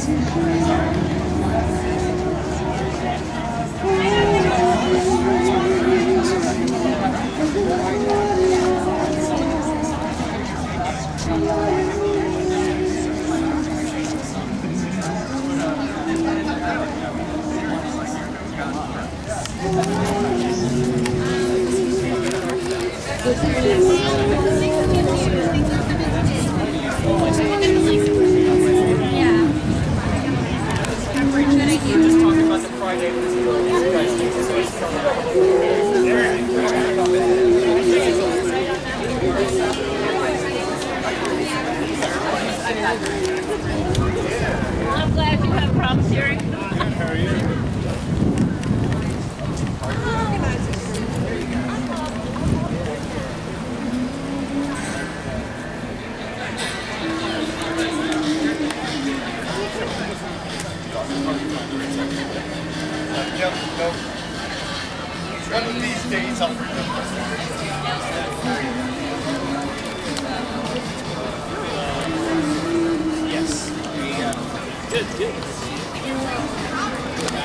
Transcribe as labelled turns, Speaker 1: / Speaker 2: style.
Speaker 1: I'm glad you have problems hearing.
Speaker 2: How are you?
Speaker 3: Yep, no. One of these days I'll remember.
Speaker 2: Yes. Good, good.